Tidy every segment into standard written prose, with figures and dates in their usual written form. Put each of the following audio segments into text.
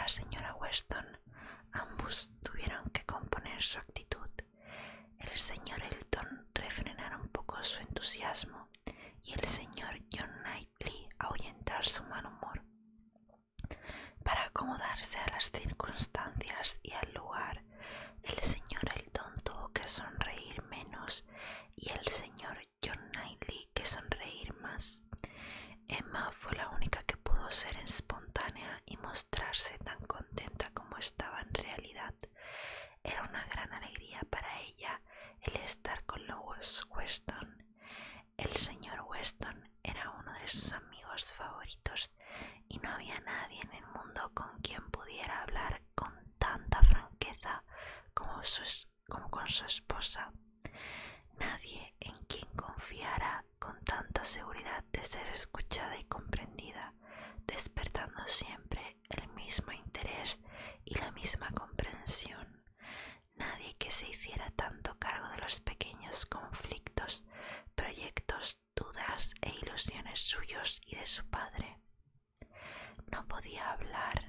señora Weston, ambos tuvieron que componer su actitud. El señor Elton refrenar un poco su entusiasmo y el señor John Knightley ahuyentar su mal humor. Para acomodarse a las circunstancias y al lugar, el señor Elton tuvo que sonreír menos y el señor John Knightley que sonreír más. Emma fue la única que pudo ser espontánea y mostrarse tan contenta como estaba en realidad. Era una gran alegría para ella el estar con los Weston. El señor Weston era uno de sus amigos favoritos y no había nadie en el mundo con quien pudiera hablar con tanta franqueza como con su esposa. Nadie en quien confiara con tanta seguridad de ser escuchada y comprendida, despertando siempre el mismo interés y la misma comprensión. Nadie que se hiciera tanto cargo de los pequeños conflictos, proyectos, dudas e ilusiones suyos y de su padre. No podía hablar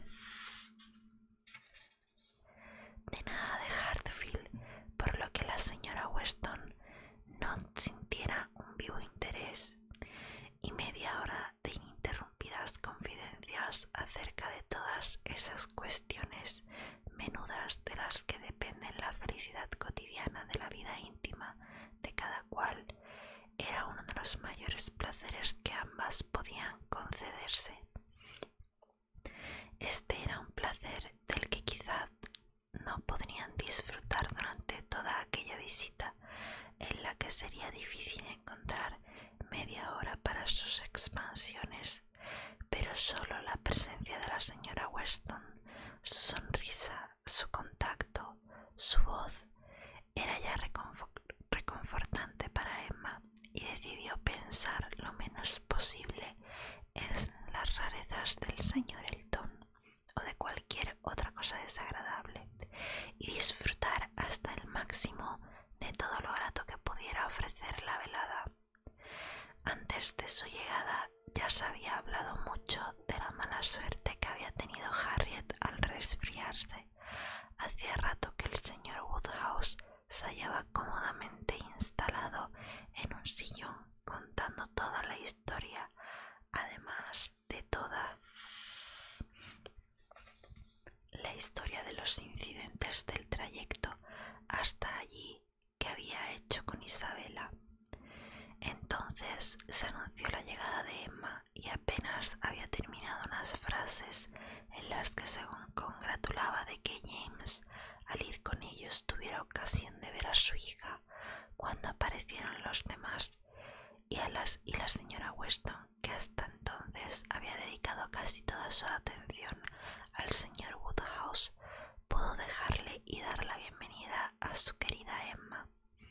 de nada de Hartfield, por lo que la señora Weston no sintiera un vivo interés, y media hora de ininterrumpidas confidencias acerca de todas esas cuestiones menudas de las que dependen la felicidad cotidiana de la vida íntima de cada cual era uno de los mayores placeres que ambas podían concederse. Este era un placer del que quizá no podrían disfrutar durante toda aquella visita, en la que sería difícil encontrar media hora para sus expansiones, pero solo la presencia de la señora Weston, su sonrisa, su contacto, su voz, era ya reconfortante para Emma y decidió pensar lo menos posible en las rarezas del señor Elton o de cualquier otra cosa desagradable y disfrutar hasta el máximo de todo lo grato que pudiera ofrecer la velada. Antes de su llegada ya se había hablado mucho de la mala suerte que había tenido Harriet al resfriarse. Hacía rato que el señor Woodhouse se hallaba cómodamente instalado en un sillón contando toda la historia, además de toda la historia de los incidentes del trayecto hasta allí que había hecho con Isabela. Entonces se anunció la llegada de Emma y apenas había terminado unas frases en las que se congratulaba de que James, al ir con ellos, tuviera ocasión de ver a su hija, cuando aparecieron los demás y la señora Weston, que hasta entonces había dedicado casi toda su atención al señor Woodhouse, pudo dejarle y dar la bienvenida a su querida Emma.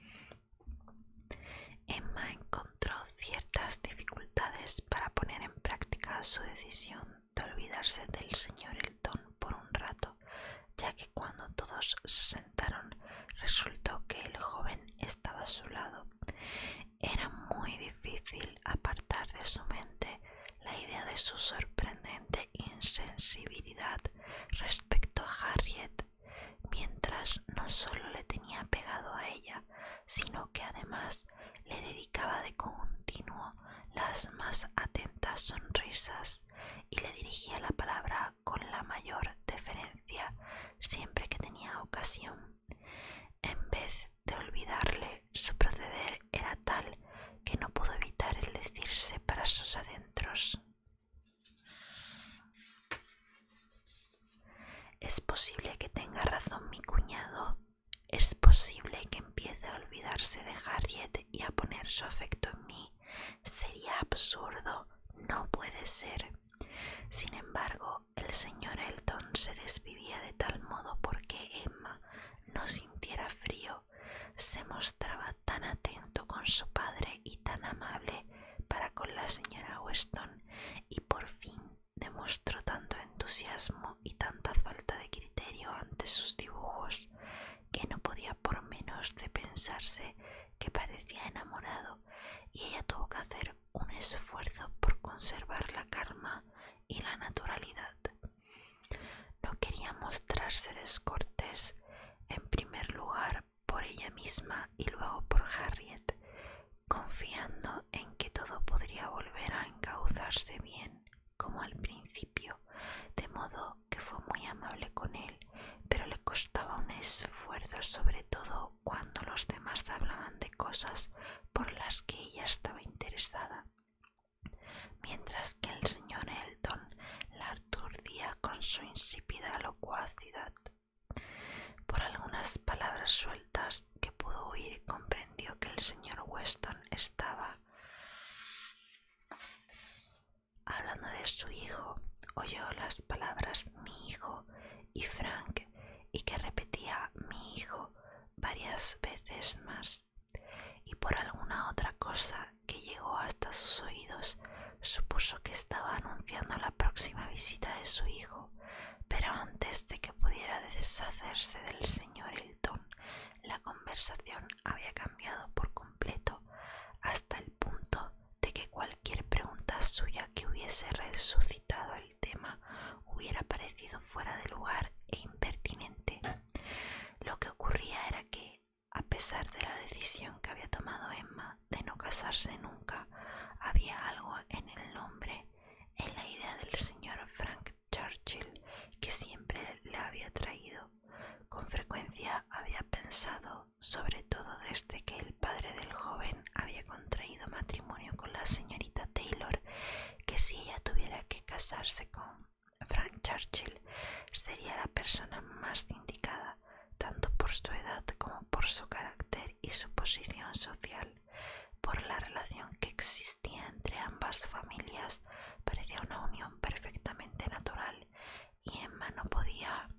Emma encontró ciertas dificultades para poner en práctica su decisión de olvidarse del señor Elton por un rato, ya que cuando todos se sentaron resultó que el joven estaba a su lado. Era muy difícil apartar de su mente la idea de su sorprendente insensibilidad respecto a Harriet, mientras no solo le tenía pegado a ella, sino que además le dedicaba de continuo las más atentas sonrisas y le dirigía la palabra con la mayor deferencia siempre que tenía ocasión. En vez de olvidarle, su proceder era tal que no pudo evitar el decirse para sus adentros: es posible que tenga razón mi cuñado. Es posible que empiece a olvidarse de Harriet y a poner su afecto en mí. Sería absurdo. No puede ser. Sin embargo, el señor Elton se desvivía de tal modo porque Emma no sintiera frío. Se mostraba tan atento con su padre y tan amable para con la señora Weston, y por fin demostró tanto entusiasmo y tanta falta de criterio ante sus dibujos, que no podía por menos de pensarse que parecía enamorado, y ella tuvo que hacer un esfuerzo por conservar la calma y la naturalidad. No ser descortés, en primer lugar por ella misma y luego por Harriet, confiando en que todo podría volver a encauzarse bien como al principio, de modo que fue muy amable con él, pero le costaba un esfuerzo, sobre todo cuando los demás hablaban de cosas por las que ella estaba interesada, mientras que el señor Elton la aturdía con su insípida locuacidad. Por algunas palabras sueltas que pudo oír, comprendió que el señor Weston estaba hablando de su hijo. Oyó las palabras mi hijo y Frank, y que repetía mi hijo varias veces más, y por alguna otra cosa que llegó hasta sus oídos supuso que estaba anunciando la próxima visita de su hijo. Pero antes de que pudiera deshacerse del señor Elton, la conversación había cambiado por completo, hasta el punto de que cualquier pregunta suya que hubiese resucitado el tema hubiera parecido fuera de lugar e impertinente. Lo que ocurría era que, a pesar de la decisión que había tomado Emma de no casarse nunca, había algo en el nombre, en la idea del señor Frank Churchill, que siempre le había atraído. Con frecuencia había pensado, sobre todo desde que el padre del joven había contraído matrimonio con la señorita Taylor, que si ella tuviera que casarse con Frank Churchill, sería la persona más indicada, tanto por su edad como por su carácter y su posición social. Por la relación que existía entre ambas familias, parecía una unión perfectamente natural, y Emma no podía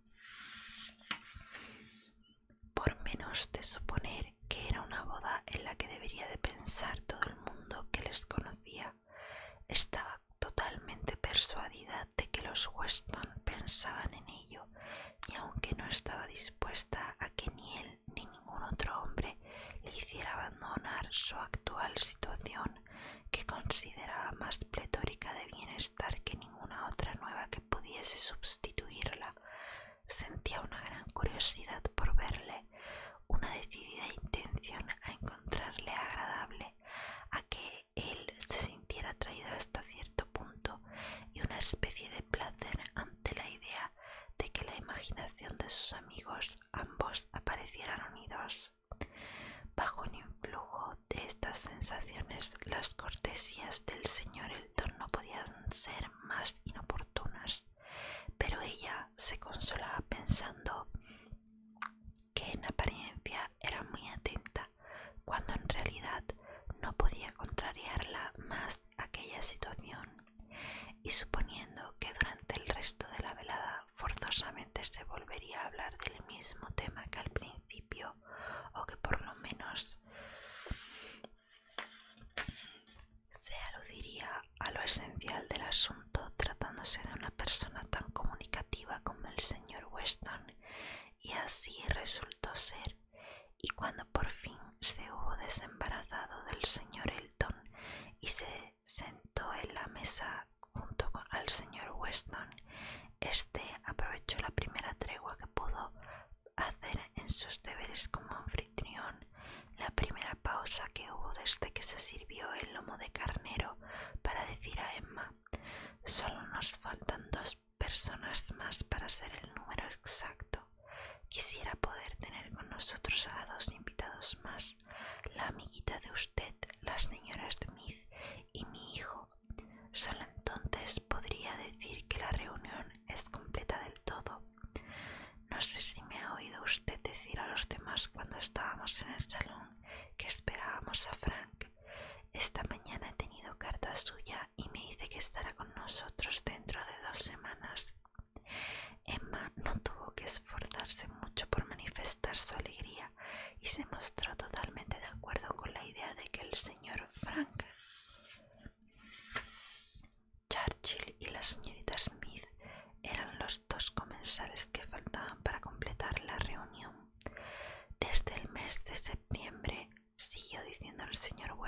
por menos de suponer que era una boda en la que debería de pensar todo el mundo que les conocía. Estaba totalmente persuadida de que los Weston pensaban en ello, y aunque no estaba dispuesta a que ni él ni ningún otro hombre le hiciera abandonar su actual situación, que consideraba más pletórica de bienestar que ninguna otra nueva que pudiese sustituirla, sentía una gran curiosidad por verle, una decidida intención a encontrarle agradable, a que él se sintiera atraído hasta cierto punto, y una especie de placer ante la idea de que la imaginación de sus amigos ambos aparecieran unidos. Bajo el influjo de estas sensaciones, las cortesías del señor Elton no podían ser más inoportunas, pero ella se consolaba pensando que en apariencia era muy atenta, cuando en realidad no podía contrariarla más aquella situación, y suponiendo que durante el resto de la velada forzosamente se volvería a hablar del mismo tema que al principio, o que por lo menos se aludiría a lo esencial del asunto, tratándose de una persona tan comunicativa como el señor Weston, y así resultó ser. Y cuando por fin se hubo desembarazado del señor Elton y se sentó en la mesa junto al señor Weston, este aprovechó la primera tregua que pudo hacer en sus deberes como anfitrión, la primera pausa que hubo desde que se sirvió el lomo de carnero, para decir a Emma: solo nos faltan 2 personas más para ser el número exacto. Quisiera poder tener con nosotros a 2 invitados más, la amiguita de usted, la señora Smith, y mi hijo. Solo entonces podría decir que la reunión es completa del todo. No sé si me ha oído usted decir a los demás cuando estábamos en el salón que esperábamos a Frank. Esta mañana he tenido carta suya y me dice que estará con nosotros dentro de 2 semanas. Emma no tuvo que esforzarse mucho por manifestar su alegría y se mostró totalmente de acuerdo con la idea de que el señor Frank Churchill y la señorita Smith eran los 2 comensales que faltaban para completar la reunión. Desde el mes de septiembre, siguió diciendo el señor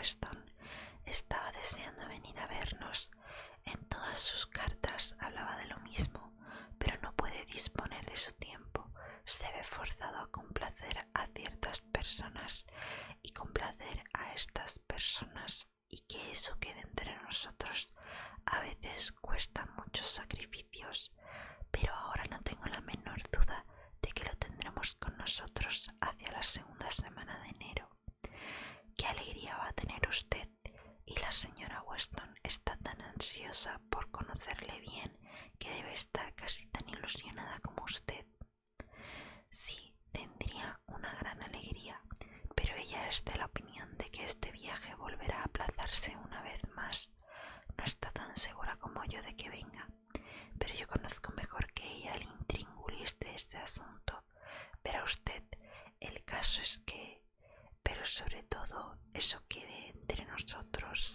nosotros, pero ahora no tengo la menor duda de que lo tendremos con nosotros hacia la segunda semana de enero. ¡Qué alegría va a tener usted! Y la señora Weston está tan ansiosa por conocerle bien que debe estar casi tan ilusionada como usted. Sí, tendría una gran alegría, pero ella es de la opinión de que este viaje volverá a aplazarse una vez más. No está tan segura como yo de que venga, pero yo conozco mejor que ella el intríngulis de este asunto. Verá usted, el caso es que... Pero sobre todo, eso quede entre nosotros.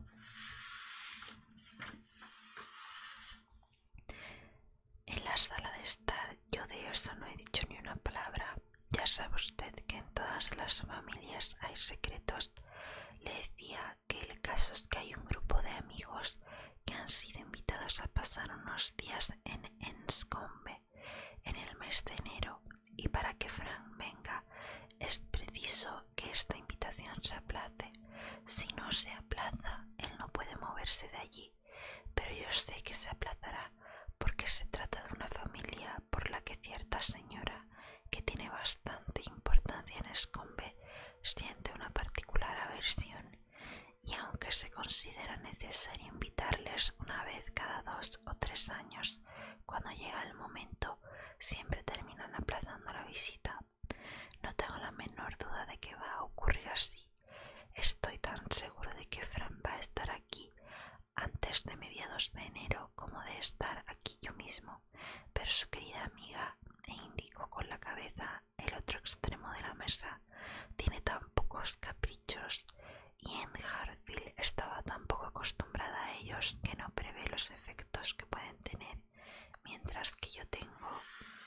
En la sala de estar, yo de eso no he dicho ni una palabra. Ya sabe usted que en todas las familias hay secretos. Le decía que el caso es que hay un grupo de amigos que han sido invitados a pasar unos días en Enscombe en el mes de enero, y para que Frank venga es preciso que esta invitación se aplace. Si no se aplaza, él no puede moverse de allí, pero yo sé que se aplazará porque se trata de una familia por la que cierta señora, que tiene bastante importancia en Enscombe, siente una particular aversión, y aunque se considera necesario invitarles una vez cada 2 o 3 años, cuando llega el momento, siempre terminan aplazando la visita. No tengo la menor duda de que va a ocurrir así. Estoy tan seguro de que Fran va a estar aquí antes de mediados de enero como de estar aquí yo mismo, pero su querida amiga, e indicó con la cabeza el otro extremo de la mesa, tiene tan pocos caprichos, y en Hartfield estaba tan poco acostumbrada a ellos que no prevé los efectos que pueden tener, mientras que yo tengo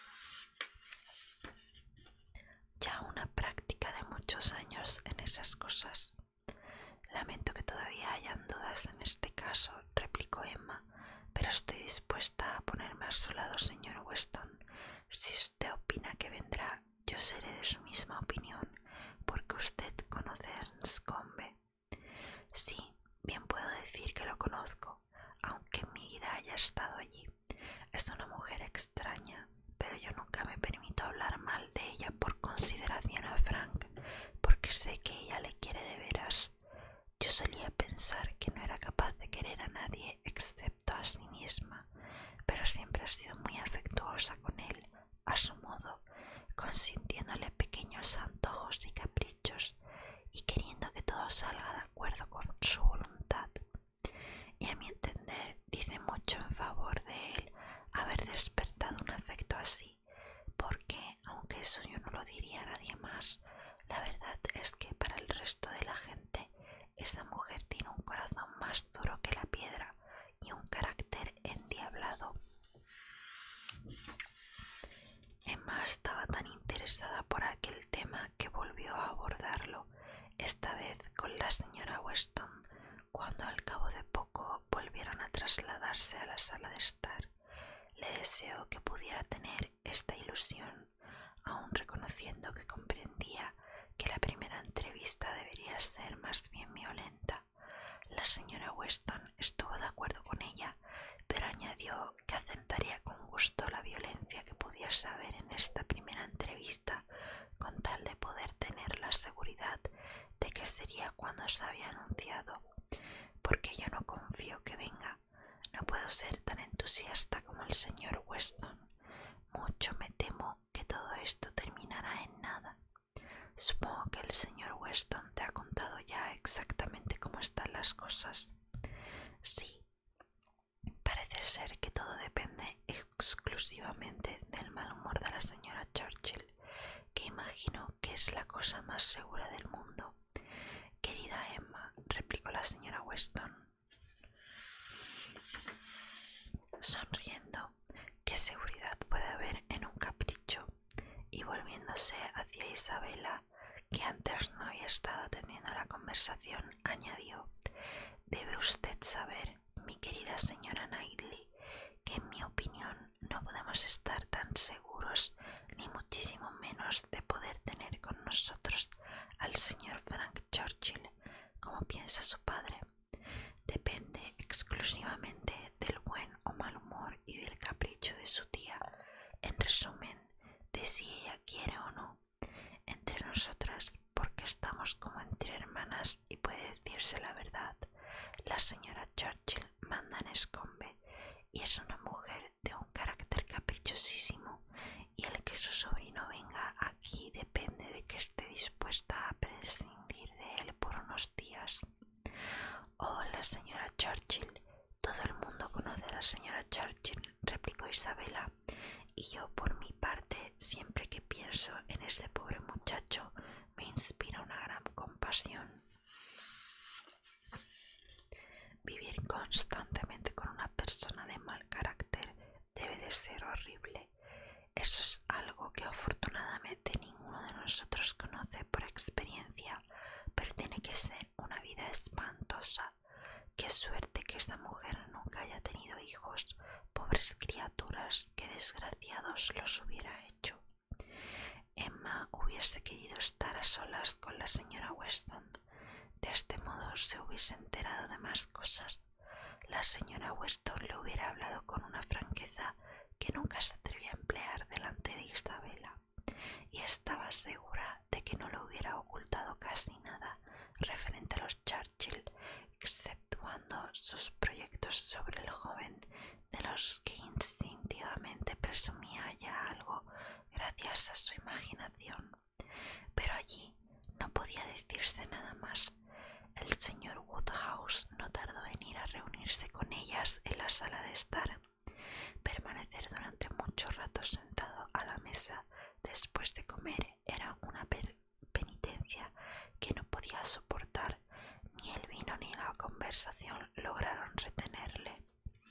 ya una práctica de muchos años en esas cosas. Lamento que todavía hayan dudas en este caso, replicó Emma, pero estoy dispuesta a ponerme a su lado, señor Weston. Si usted opina que vendrá, yo seré de su misma opinión, porque usted conoce a Enscombe. Sí, bien puedo decir que lo conozco, aunque en mi vida haya estado allí. Es una mujer extraña, pero yo nunca me permito hablar mal de ella por consideración a Frank, porque sé que ella le quiere de veras. Yo solía pensar que no era capaz de querer a nadie excepto a sí misma, pero siempre ha sido muy afectuosa con él, a su modo, consintiéndole pequeños antojos y caprichos, y queriendo que todo salga de acuerdo con su voluntad. Y a mi entender dice mucho en favor de él haber despertado un afecto así, porque, aunque eso yo no lo diría a nadie más, la verdad es que para el resto de la gente esa mujer tiene un corazón más duro que la piedra y un carácter endiablado. Emma estaba tan interesada por aquel tema que volvió a abordarlo, esta vez con la señora Weston, cuando al cabo de poco volvieron a trasladarse a la sala de estar. Le deseó que pudiera tener esta ilusión, aun reconociendo que comprendía que la primera entrevista debería ser más bien violenta. La señora Weston estuvo de acuerdo con ella, pero añadió que aceptaría con gusto la violencia que pudiese haber en esta primera entrevista, con tal de poder tener la seguridad de que sería cuando se había anunciado, porque yo no confío que venga. No puedo ser tan entusiasta como el señor Weston. Mucho me temo que todo esto terminará en nada. Supongo que el señor Weston te ha contado ya exactamente cómo están las cosas. Sí, parece ser que todo depende exclusivamente del mal humor de la señora Churchill, que imagino que es la cosa más segura del mundo. Querida Emma, replicó la señora Weston, sonriendo, ¿qué seguridad puede haber en un capricho? Y volviéndose hacia Isabela, que antes no había estado atendiendo la conversación, añadió: debe usted saber, mi querida señora Knightley, que en mi opinión no podemos estar tan seguros, ni muchísimo menos de poder tener con nosotros al señor Frank Churchill, como piensa su padre. Depende exclusivamente del buen o mal humor y del capricho decirse la verdad. La señora Churchill manda en Scombe y es una mujer de un carácter caprichosísimo, y el que su sobrino venga aquí depende de que esté dispuesta a prescindir de él por unos días. Oh, la señora Churchill. Todo el mundo conoce a la señora Churchill, replicó Isabela, y yo por mi parte, siempre que pienso en ese pobre muchacho, me inspira una gran compasión. Vivir constantemente con una persona de mal carácter debe de ser horrible. Eso es algo que afortunadamente ninguno de nosotros conoce por experiencia, pero tiene que ser una vida espantosa. Qué suerte que esta mujer nunca haya tenido hijos, pobres criaturas, qué desgraciados los hubiera hecho. Emma hubiese querido estar a solas con la señora Weston. De este modo se hubiese enterado de más cosas. La señora Weston le hubiera hablado con una franqueza que nunca se atrevía a emplear delante de Isabela, y estaba segura de que no le hubiera ocultado casi nada referente a los Churchill, exceptuando sus proyectos sobre el joven, de los que instintivamente presumía ya algo gracias a su imaginación. Pero allí no podía decirse nada más. El señor Woodhouse no tardó en ir a reunirse con ellas en la sala de estar. Permanecer durante mucho rato sentado a la mesa después de comer era una penitencia que no podía soportar. Ni el vino ni la conversación lograron retenerle,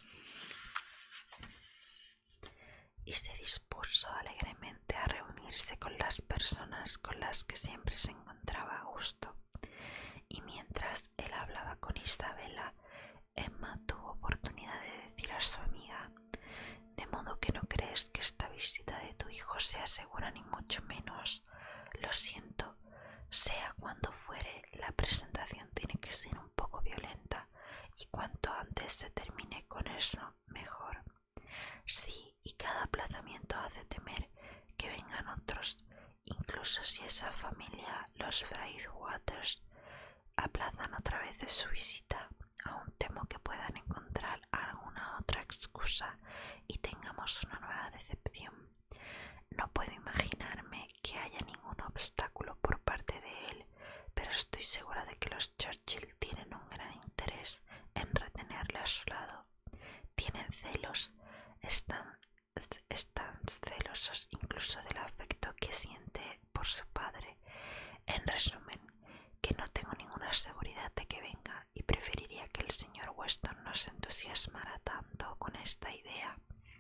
y se dispuso alegremente a reunirse con las personas con las que siempre se encontraba a gusto. Y mientras él hablaba con Isabela, Emma tuvo oportunidad de decir a su amiga: «De modo que no crees que esta visita de tu hijo sea segura ni mucho menos. Lo siento, sea cuando fuere, la presentación tiene que ser un poco violenta, y cuanto antes se termine con eso, mejor. Sí, y cada aplazamiento hace temer que vengan otros, incluso si esa familia, los Brightwaters, aplazan otra vez su visita. Aún temo que puedan encontrar alguna otra excusa y tengamos una nueva decepción. No puedo imaginarme que haya ningún obstáculo por parte de él, pero estoy segura de que los Churchill tienen un gran interés en retenerle a su lado. Tienen celos, están celosos incluso del afecto que siente por su padre. En resumen, que no tengo ninguna seguridad de que venga, y preferiría que el señor Weston no se entusiasmara tanto con esta idea».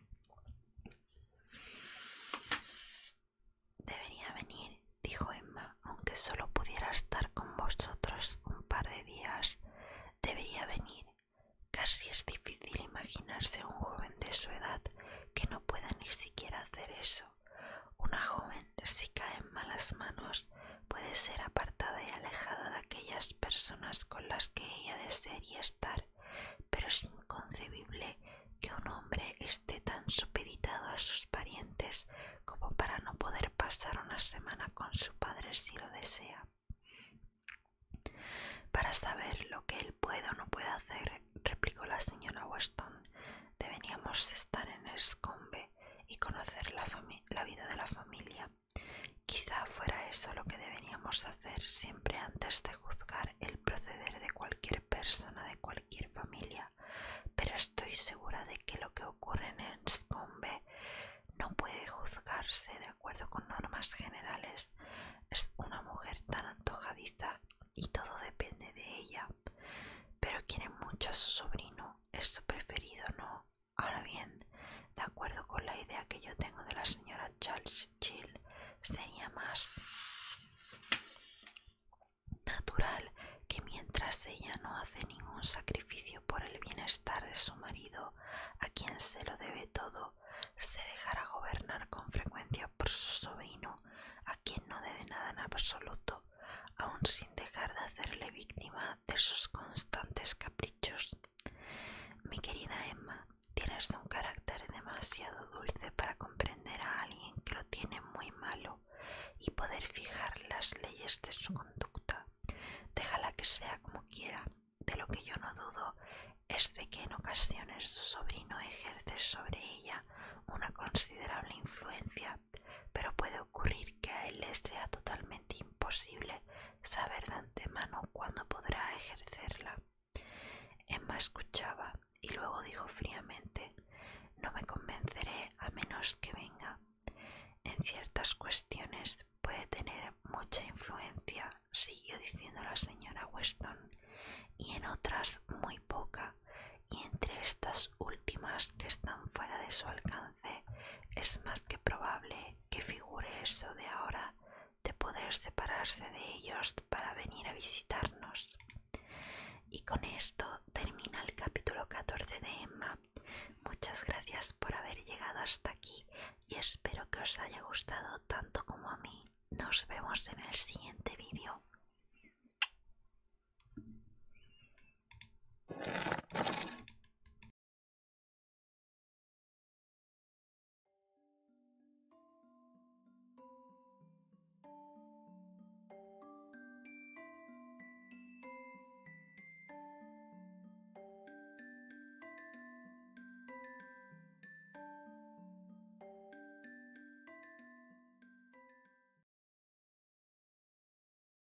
«Debería venir», dijo Emma, «aunque solo pudiera estar con vosotros un par de días. Debería venir. Casi es difícil imaginarse un joven de su edad que no pueda ni siquiera hacer eso. Una joven, si cae en malas manos, puede ser apartada y alejada de aquellas personas con las que ella desearía estar, pero es inconcebible que un hombre esté tan supeditado a sus parientes como para no poder pasar una semana con su padre si lo desea. Para saber lo que él puede o no puede hacer», replicó la señora Weston, «deberíamos estar en Scombe y conocer la vida de la familia. Quizá fuera eso lo que deberíamos hacer siempre antes de juzgar el proceder de cualquier persona de cualquier familia, pero estoy segura de que lo que ocurre en Scombe no puede juzgarse de acuerdo con normas generales. Es una mujer tan antojadiza y todo depende de ella, pero quiere mucho a su sobrino, es su preferido, ¿no? Ahora bien, de acuerdo con la idea que yo tengo de la señora Churchill, sería más natural que mientras ella no hace ningún sacrificio por el bienestar de su marido, a quien se lo debe todo, se dejara gobernar con frecuencia por su sobrino, a quien no debe nada en absoluto, aun sin dejar de hacerle víctima de sus constantes caprichos. Mi querida Emma, tienes un carácter demasiado dulce para comprender a alguien que lo tiene muy malo y poder fijar las leyes de su conducta. Déjala que sea como quiera. que en ocasiones su sobrino ejerce sobre ella una considerable influencia, pero puede ocurrir que a él le sea totalmente imposible saber de antemano cuándo podrá ejercerla. Emma escuchaba y luego dijo fríamente: no me convenceré a menos que venga. En ciertas cuestiones puede tener mucha influencia, siguió diciendo la señora Weston, y en otras muy poca, y entre estas últimas que están fuera de su alcance es más que probable que figure eso de ahora, de poder separarse de ellos para venir a visitarnos. Y con esto termina el capítulo 14 de Emma. Muchas gracias por haber llegado hasta aquí y espero que os haya gustado tanto como a mí. Nos vemos en el siguiente vídeo.